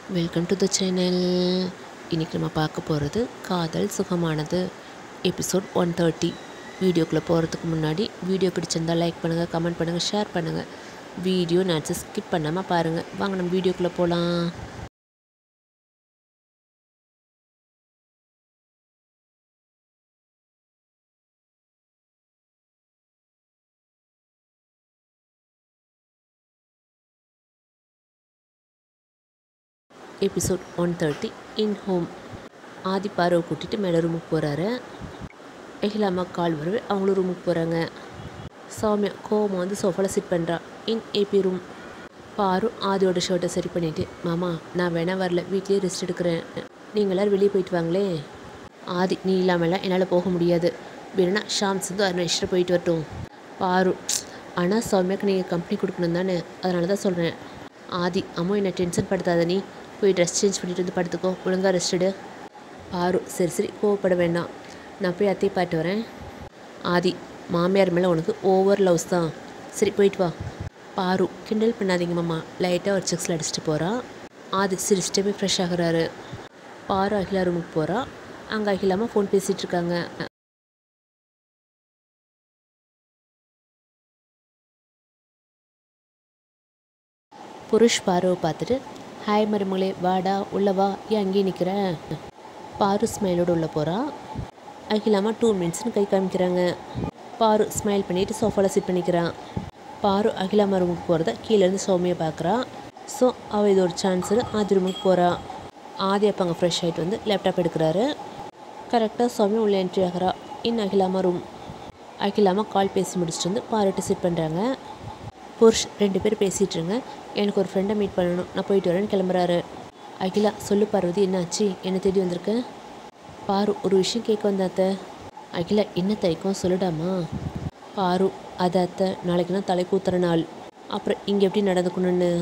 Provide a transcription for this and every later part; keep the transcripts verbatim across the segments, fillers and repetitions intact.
Welcome to the channel. இன்றைக்கி நம்ம பார்க்க போகிறது காதல் சுகமானது எபிசோட் ஒன் தேர்ட்டி. வீடியோக்குள்ளே போகிறதுக்கு முன்னாடி வீடியோ பிடிச்சிருந்தால் லைக் பண்ணுங்கள், கமெண்ட் பண்ணுங்கள், ஷேர் பண்ணுங்கள். வீடியோ நான் ஸ்கிப் பண்ணாமல் பாருங்கள். வாங்க நம்ம வீடியோக்குள்ளே போகலாம். Episode one thirty in home. Aadhi பார்வை கூட்டிகிட்டு மேலே ரூமுக்கு போகிறாரு. அகிலாமா கால் வரவே அவங்களும் ரூமுக்கு போகிறாங்க. சௌமியா கோவமாக வந்து சோஃபாவில் சிட் பண்ணுறா. In AB room. பாரு ஆதியோட ஷர்ட்டை சரி பண்ணிவிட்டு, மாமா நான் வேணா வரல, வீட்லேயே ரெஸ்ட் எடுக்கிறேன், நீங்கள் எல்லோரும் வெளியே போயிட்டு வாங்களே. ஆதி நீ இல்லாமலாம் என்னால் போக முடியாது, வேணுன்னா ஷாம் சிந்து அருணேஷ்வரர் போயிட்டு வரட்டும். பாரு ஆனால் சௌமியாவுக்கு நீங்கள் கம்பெனி கொடுக்கணும் தானே, அதனால தான் சொல்கிறேன். ஆதி அம்மா என்னை டென்ஷன் படுத்தாத, நீ போய் ட்ரெஸ் சேஞ்ச் பண்ணிட்டு வந்து படுத்துக்கோ, ஒழுங்காக ரெஸ்ட் எடு. பாரு சரி சரி கோவப்பட வேண்டாம், நான் போய் அத்தையை பாட்டு வரேன். ஆதி மாமியார் மேலே உனக்கு ஓவர் லவ்ஸ் தான், சரி போயிட்டு வா. பாரு கிண்டல் பண்ணாதீங்க மாமா, லைட்டாக ஒரு செக்ஸில் அடிச்சுட்டு போகிறா. ஆதி சிரிச்சிட்டே போய் ஃப்ரெஷ் ஆகுறாரு. பாரு அகிலா ரூமுக்கு போகிறா. அங்கே அகிலாமா ஃபோன் பேசிகிட்டு இருக்காங்க. புருஷ் பாருவை பார்த்துட்டு, ஹாய் மருமகளே வாடா உள்ளே வா, ஏன் அங்கேயே நிற்கிறேன். பாரு ஸ்மைலோடு உள்ளே போகிறா. அகிலாமா டூ மினிட்ஸ்னு கை காமிக்கிறாங்க. பாரு ஸ்மைல் பண்ணிவிட்டு சோஃபாவில் சிட் பண்ணிக்கிறான். பாரு அகிலாமா ரூமுக்கு போகிறத கீழேருந்து சௌமியை பார்க்குறா. ஸோ அவள் இது ஒரு சான்ஸு ஆதி ரூமுக்கு போகிறா. ஆதி அப்போ அங்கே ஃப்ரெஷ் ஆகிட்டு வந்து லேப்டாப் எடுக்கிறாரு. கரெக்டாக சௌமியா உள்ளே என்ட்ரி ஆகிறா. இன் அகிலாமா ரூம். அகிலாமா கால் பேசி முடிச்சுட்டு வந்து பாருட்டு சிட் பண்ணுறாங்க. புருஷ் ரெண்டு பேர் பேசிகிட்ருங்க, எனக்கு ஒரு ஃப்ரெண்டை மீட் பண்ணணும், நான் போயிட்டு வரேன்னு கிளம்புறாரு. அகிலா சொல்லு பார்வதி, என்னாச்சு, என்ன தேடி வந்திருக்கேன். பாரு ஒரு விஷயம் கேட்க வந்தாத்த. அகிலா என்ன தைக்கும் சொல்லிடாமா. பாரு அது அத்தை, நாளைக்கு நான் தலை கூத்துற நாள், அப்புறம் இங்கே எப்படி நடந்துக்கணும்னு.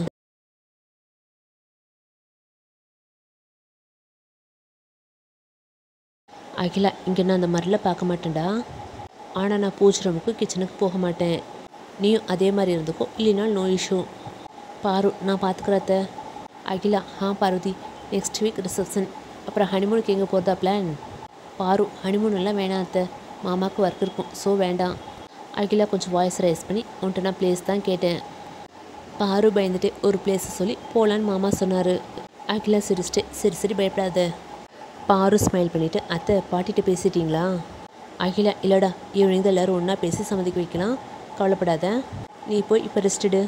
அகிலா இங்கே நான் அந்த மாதிரிலாம் பார்க்க மாட்டேன்டா, ஆனால் நான் பூஜை ரூமுக்கு கிச்சனுக்கு போக மாட்டேன், நீயும் அதே மாதிரி இருந்துக்கோ, இல்லைனா நோ இஷ்யூ. பாரு நான் பார்த்துக்கிறத்த. அகிலா ஆ பார்வதி, நெக்ஸ்ட் வீக் ரிசப்ஷன், அப்புறம் ஹனிமூனுக்கு எங்கே போகிறதா பிளான். பாரு ஹனிமூன் எல்லாம் வேணாம் அத்தை, மாமாவுக்கு ஒர்க் இருக்கும், ஸோ வேண்டாம். அகிலா கொஞ்சம் வாய்ஸ் ரைஸ் பண்ணி, உன்ட்டு நான் பிளேஸ் தான் கேட்டேன். பாரு பயந்துட்டு ஒரு பிளேஸை சொல்லி போகலான்னு மாமா சொன்னார். அகிலா சிரிச்சிட்டு சரி சரி பயப்படாத. பாரு ஸ்மைல் பண்ணிவிட்டு, அத்தை பாட்டிகிட்ட பேசிட்டீங்களா. அகிலா இல்லைடா, ஈவினிங் தான் எல்லோரும் ஒன்றா பேசி சம்மதிக்க வைக்கலாம், கவலைப்படாத, நீ போய் இப்போ ரெஸ்ட்டு.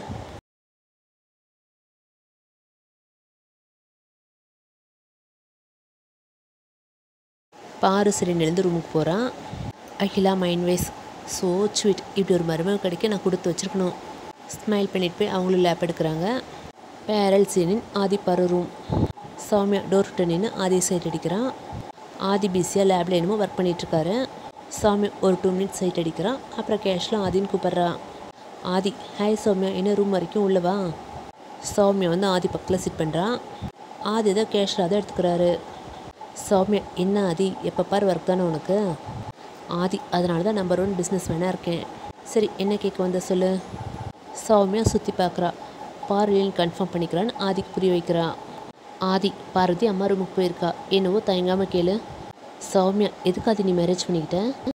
பாரு சரி நெழுந்து ரூமுக்கு போகிறான். Akila mind voice so sweet, இப்படி ஒரு மருமக கிடைக்க நான் கொடுத்து வச்சுருக்கணும். ஸ்மைல் பண்ணிட்டு போய் அவங்களும் லேப் எடுக்கிறாங்க. பேரல் சீனின் ஆதி பாரு ரூம். சௌமியா டோர் கிட்ட நின்று ஆதி சைட் அடிக்கிறான். ஆதி பிஸியாக லேபில் என்னமோ ஒர்க் பண்ணிகிட்ருக்காரு. சௌமியா ஒரு டூ மினிட்ஸ் சைட் அடிக்கிறான். அப்புறம் கேஷ்லாம் ஆதின்னு கூப்பிட்றா. ஆதி ஹாய் சௌமியா, என்ன ரூம் வரைக்கும் உள்ளவா. சௌமியா வந்து ஆதி பக்கத்தில் சிட் பண்ணுறான். ஆதி தான் கேஷில் அதை எடுத்துக்கிறாரு. சௌமியா என்ன ஆதி எப்போ பார் ஒர்க் தானே உனக்கு. ஆதி அதனால தான் நம்பர் ஒன் பிஸ்னஸ் வேணாக இருக்கேன். சரி என்ன கேட்க வந்த சொல்லு. சௌமியா சுற்றி பார்க்குறா. பார்வையில் கன்ஃபார்ம் பண்ணிக்கிறான்னு ஆதிக்கு புரிய வைக்கிறா. ஆதி பார்வதி அம்மா ரூமுக்கு போயிருக்கா, என்னவோ தயங்காமல் கேளு. சௌமியா எதுக்கு ஆதி நீ மேரேஜ் பண்ணிக்கிட்ட.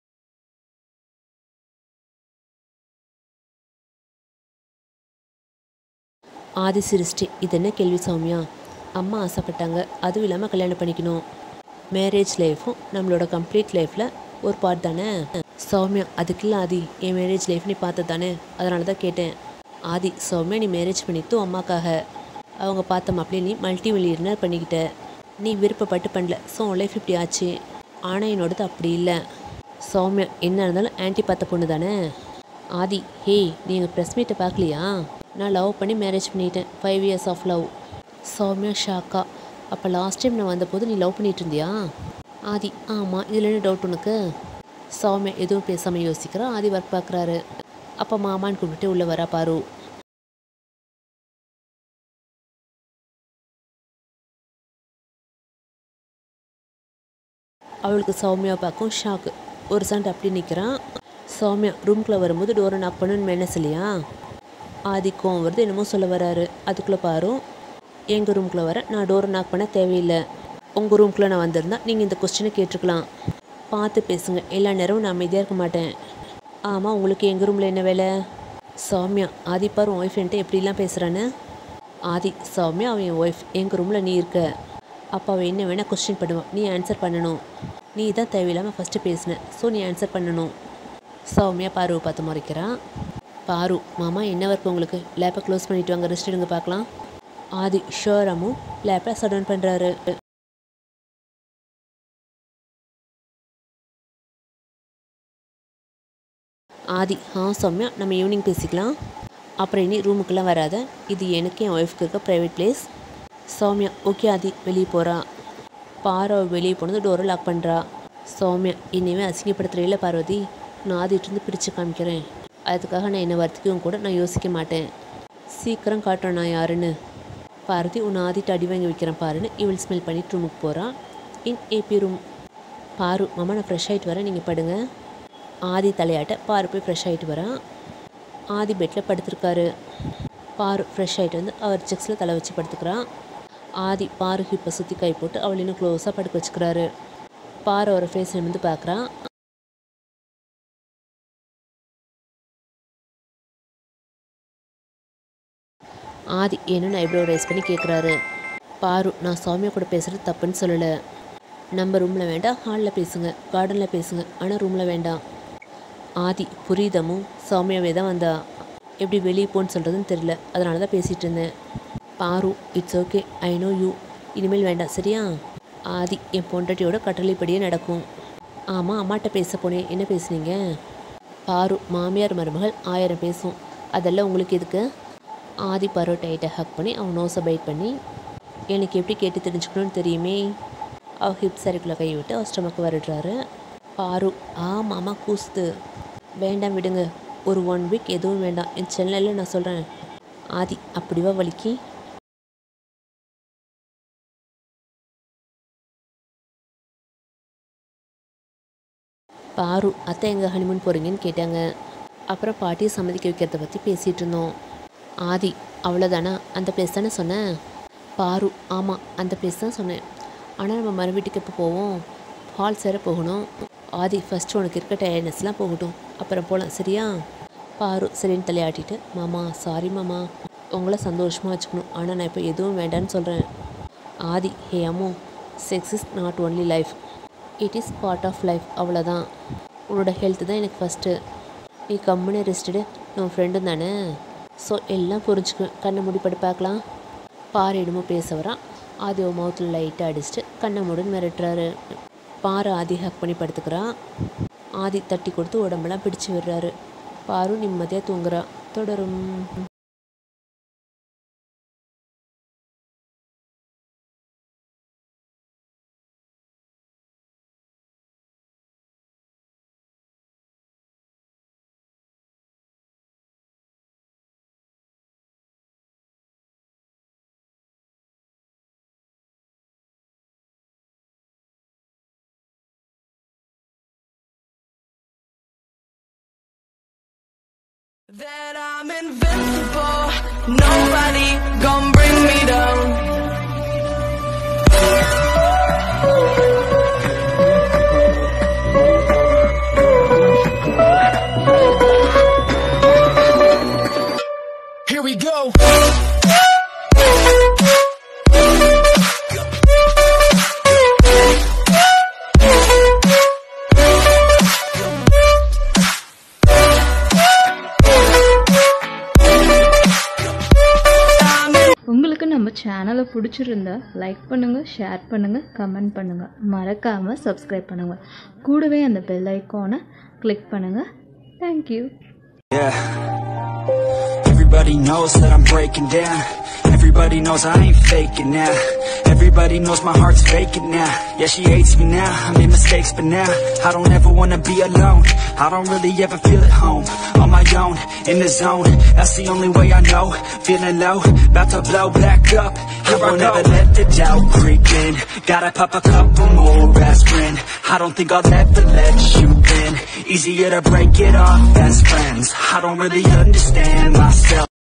ஆதி சிரிச்சிட்டு இது என்ன கேள்வி சௌமியா, அம்மா ஆசைப்பட்டாங்க, அதுவும் இல்லாமல் கல்யாணம் பண்ணிக்கணும், மேரேஜ் லைஃப்பும் நம்மளோட கம்ப்ளீட் லைஃப்பில் ஒரு பார்ட் தானே. சௌமியா அதுக்குள்ள ஆதி என் மேரேஜ் லைஃப் நீ பார்த்த தானே, அதனால தான் கேட்டேன். ஆதி சௌமியா நீ மேரேஜ் பண்ணிட்டு அம்மாக்காக, அவங்க பார்த்த மாப்பிள்ளை நீ மல்டி மில்லியனர் பண்ணிக்கிட்ட, நீ விருப்பப்பட்டு பண்ணல, ஸோ உன் லைஃப் இப்படி ஆச்சு. ஆனால் என்னோடது அப்படி இல்லை. சௌமியா என்ன இருந்தாலும் ஆன்ட்டி பார்த்த பொண்ணு தானே. ஆதி ஹேய் நீங்கள் ப்ரெஸ் மீட்டை பார்க்கலையா, நான் லவ் பண்ணி மேரேஜ் பண்ணிட்டேன், five years of love. Soumya ஷாக்கா, அப்போ லாஸ்ட் டைம் நான் வந்தபோது நீ லவ் பண்ணிட்டு இருந்தியா. ஆதி ஆமாம், இதில் என்ன டவுட் உனக்கு. சௌமியா எதுவும் பேசாமல் யோசிக்கிறா. ஆதி ஒர்க் பார்க்குறாரு. அப்போ மாமான்னு கூப்பிட்டு உள்ளே வரா பாரு. அவளுக்கு சௌமியா பார்க்கும் ஷாக்கு. ஒரு சண்டை அப்படி நிற்கிறான். சௌமியா ரூம்குள்ளே வரும்போது டோரை நாக் பண்ணுன்னு மெனஸ் இல்லையா. ஆதி கோவம் வருது, என்னமோ சொல்ல வராரு. அதுக்குள்ளே பாரு எங்கள் ரூம்குள்ளே வர நான் டோரை நாக் பண்ண தேவையில்லை. உங்கள் ரூம்குள்ளே நான் வந்திருந்தா நீங்கள் இந்த கொஸ்டினை கேட்டிருக்கலாம். பார்த்து பேசுங்க, எல்லா நேரமும் நான் அமைதியாக இருக்க மாட்டேன். ஆமாம், உங்களுக்கு எங்கள் ரூமில் என்ன வேலை? சௌமியா, ஆதி பார் உன் ஒய்ஃப் என்கிட்ட எப்படிலாம் பேசுகிறான்னு. ஆதி, சௌமியா அவன் என் ஒய்ஃப், எங்கள் ரூமில் நீ இருக்க. அப்போ அவன் என்ன வேணால் கொஸ்டின் பண்ணுவான், நீ ஆன்சர் பண்ணணும். நீ தான் தேவையில்லாமல் ஃபஸ்ட்டு பேசின, ஸோ நீ ஆன்சர் பண்ணணும். சௌமியா பாருவை பார்த்து முறைக்கிறான். பாரு, மாமா என்ன ஒர்க் உங்களுக்கு? லேப்பை க்ளோஸ் பண்ணிவிட்டு வாங்க, ரெஸ்ட் எடுங்க பார்க்கலாம். ஆதி, ஷோராமும் லேப்பை ஷட் டவுன் பண்ணுறாரு. ஆதி, ஆ சௌமியா, நம்ம ஈவினிங் பேசிக்கலாம். அப்புறம் இனி ரூமுக்கெல்லாம் வராத, இது எனக்கு என் ஒய்ஃப்க்கு இருக்க private place. Soumya, okay Aadhi, வெளியே போகிறா. பாரவை வெளியே போனது டோரை லாக் பண்ணுறா. சௌமியா, இனிமேல் அசிங்கப்படுத்துறையில் பார்வதி, நான் ஆதிட்டிருந்து பிரித்து காமிக்கிறேன். அதுக்காக நான் என்னை வருத்திக்கவும் கூட நான் யோசிக்க மாட்டேன். சீக்கிரம் காட்டுறேன் நான் யாருன்னு. பார்வதி, உன்னை ஆதிட்டு அடி வாங்கி வைக்கிறேன் பாருன்னு இவள் ஸ்மெல் பண்ணிட்டு ரூமுக்கு போகிறான். In AB room. பாரு, மாமா நான் ஃப்ரெஷ் ஆகிட்டு வரேன், நீங்கள் படுங்க. ஆதி தலையாட்ட பாரு போய் ஃப்ரெஷ் ஆகிட்டு வரான். ஆதி பெட்டில் படுத்துருக்காரு. பாரு ஃப்ரெஷ் ஆகிட்டு வந்து அவர் செக்ஸில் தலை வச்சு படுத்துக்கிறான். ஆதி பாரு ஹிப்பை சுற்றி கை போட்டு அவள் இன்னும் க்ளோஸாக படுக்க வச்சுக்கிறாரு. பாரு அவரை ஃபேஸ் நிமிந்து பார்க்குறான். ஆதி என்னன்னு ஐப்ரோ ரைஸ் பண்ணி கேட்குறாரு. பாரு, நான் சௌமியா கூட பேசுகிறது தப்புன்னு சொல்லலை. நம்ம ரூமில் வேண்டாம், ஹாலில் பேசுங்க, கார்டனில் பேசுங்க, ஆனால் ரூமில் வேண்டாம். ஆதி, புரியுதமும் சௌமியாவே தான் வந்தா, எப்படி வெளியே போன்னு சொல்கிறதுன்னு தெரியல, அதனால தான் பேசிகிட்டு இருந்தேன். Paaru, it's okay, I know you, இனிமேல் வேண்டாம் சரியா? ஆதி, என் பொண்டாட்டியோட கட்டளைப்படியே நடக்கும். ஆமாம், அம்மாட்ட பேச போனேன், என்ன பேசுனீங்க? பாரு, மாமியார் மருமகள் ஆயிரம் பேசும், அதெல்லாம் உங்களுக்கு எதுக்கு? ஆதி பாரு டைட்டை ஹக் பண்ணி அவன் நோஸை பைட் பண்ணி, எனக்கு எப்படி கேட்டு தெரிஞ்சுக்கணும்னு தெரியுமே. அவள் ஹிப் சரிக்குள்ளே கை விட்டு அவர் ஸ்டமக்கு வருடுறாரு. பாரு, ஆ மாமா கூசுது, வேண்டாம் விடுங்க, ஒரு ஒன் வீக் எதுவும் வேண்டாம், என் சென்னையில் நான் சொல்கிறேன். ஆதி, அப்படிவா வலிக்கி? பாரு, அத்தை எங்கே ஹனிமூன் போகிறீங்கன்னு கேட்டாங்க. அப்புறம் பாட்டியை சம்மதிக்க வைக்கிறத பற்றி பேசிகிட்டு இருந்தோம். ஆதி, அவ்வளோதானா? அந்த பிளேஸ் தானே சொன்னேன்? பாரு, ஆமாம் அந்த பிளேஸ் தான் சொன்னேன், ஆனால் நம்ம மறு வீட்டுக்கு எப்போ போவோம்? ஹால் சேர போகணும். ஆதி, ஃபஸ்ட்டு உனக்கு இருக்க டயர்ட்னஸ்லாம் போகட்டும், அப்புறம் போகலாம் சரியா? பாரு சரின்னு தலையாட்டிட்டு, மாமா சாரி மாமா, உங்களை சந்தோஷமாக வச்சுக்கணும், ஆனால் நான் இப்போ எதுவும் வேண்டான்னு சொல்கிறேன். ஆதி, ஹே அம்மோ, sex is not only life, it is part of life, அவ்வளோதான். உன்னோட ஹெல்த்து தான் எனக்கு ஃபஸ்ட்டு. நீ கம்முன்னு ரெஸ்ட்டு, நான் ஃப்ரெண்டும் தானே, ஸோ எல்லாம் புரிஞ்சுக்குவேன். கண்ணை மூடி படு பார்க்கலாம். பாரு இடமோ பேச வரான். ஆதி ஒரு மவுத்தில் லைட்டாக அடிச்சுட்டு கண்ணை மூடுன்னு மிரட்டுறாரு. பாரு ஆதி ஹக் பண்ணி படுத்துக்கிறான். ஆதி தட்டி கொடுத்து உடம்பெல்லாம் பிடிச்சி விடுறாரு. பாரு நிம்மதியாக தூங்குறா. தொடரும். That I'm invincible, nobody gon' bring me down. Here we go. உங்களுக்கு நம்ம சேனலை பிடிச்சிருந்தா லைக் பண்ணுங்கள், ஷேர் பண்ணுங்கள், கமெண்ட் பண்ணுங்கள், மறக்காமல் சப்ஸ்கிரைப் பண்ணுங்கள். கூடவே அந்த பெல் ஐக்கானை கிளிக் பண்ணுங்கள். Thank you. Yeah. Everybody knows that I'm breaking down. Everybody knows I ain't faking now. Everybody knows my heart's faking now. Yeah, she hates me now, I made mistakes but now I don't ever wanna be alone. I don't really ever feel at home. On my own, in the zone, that's the only way I know. Feeling low, about to blow back up. I won't ever let the doubt creep in. Gotta pop a couple more aspirin. I don't think I'll ever let you in. Easier to break it off best friends. I don't really understand myself.